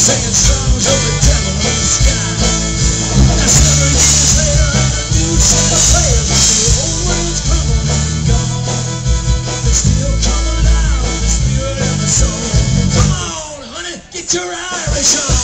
singing songs of the devil in the sky. Now 7 years later, and a new set of players, the old world's crumbling and gone. They still come alive with the spirit and the soul. Come on, honey, get your Irish on.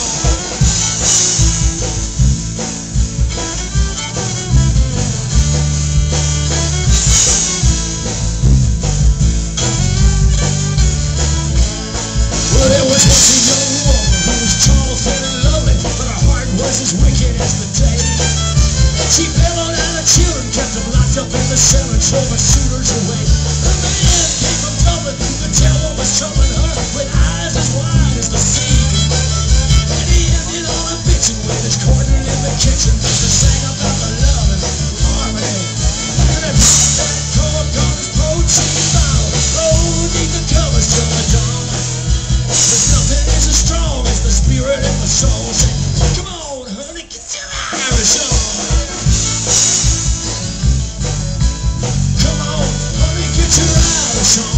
Well, there was once a young woman who was tall, thin, and lovely, but her heart was as wicked as the day. She bellowed out her children, kept them locked up in the cellar, and drove her suitors away. The man came from Dublin, who could tell what was troubling her, with eyes as wide as the sea. And he ended on a bitchin' with his corner in the kitchen, just to sing about the love and harmony. And it dropped that cork on his protein bottle, rolled beneath the covers till the dawn. There's nothing is as strong as the spirit in the soul. Say, come on, honey, get your Irish on. Come on, honey, get your Irish on.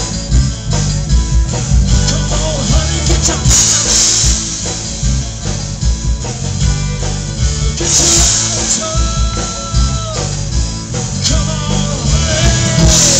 Come on, honey, get your Irish on. Come on, honey.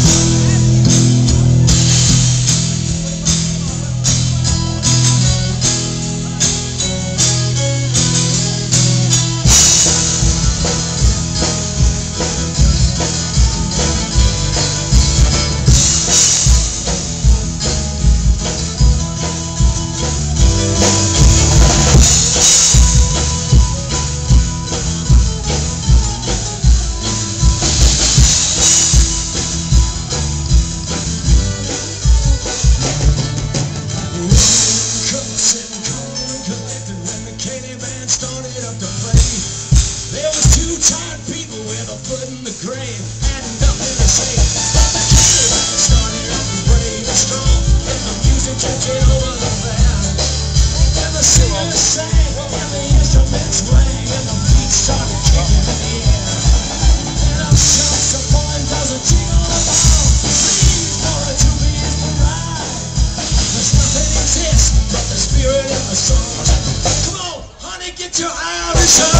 Started up to play. There was 2 tired people with a foot in the grave and nothing to say. But the caravan started up brave and strong, and the music took it over the band. And the singers sang, and the instruments rang, and the beat started kicking in the air. And up jumps a boy and does a jig on the ball. Please for a doobie is the ride. There's nothing exists but the spirit in the soul. Get your Irish on.